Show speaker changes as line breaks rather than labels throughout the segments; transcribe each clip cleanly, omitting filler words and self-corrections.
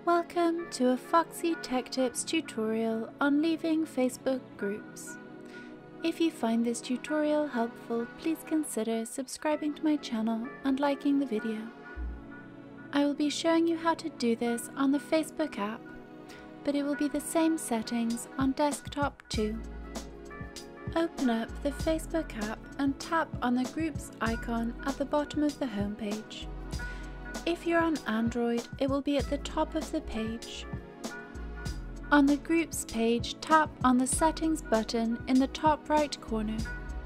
Welcome to a Foxy Tech Tips tutorial on leaving Facebook groups. If you find this tutorial helpful, please consider subscribing to my channel and liking the video. I will be showing you how to do this on the Facebook app, but it will be the same settings on desktop too. Open up the Facebook app and tap on the groups icon at the bottom of the homepage. If you're on Android, it will be at the top of the page. On the Groups page, tap on the Settings button in the top right corner.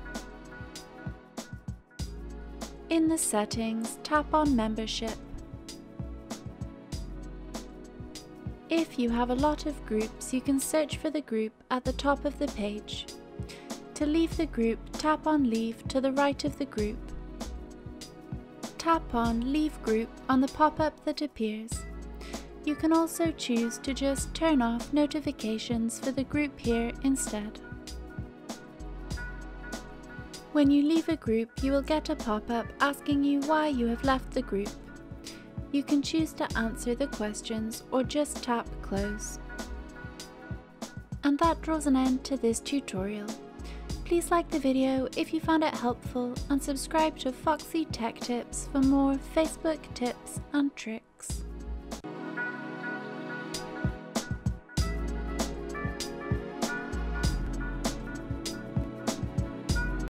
In the Settings, tap on Membership. If you have a lot of groups, you can search for the group at the top of the page. To leave the group, tap on Leave to the right of the group. Tap on Leave Group on the pop-up that appears. You can also choose to just turn off notifications for the group here instead. When you leave a group, you will get a pop-up asking you why you have left the group. You can choose to answer the questions or just tap Close. And that draws an end to this tutorial. Please like the video if you found it helpful and subscribe to Foxy Tech Tips for more Facebook tips and tricks.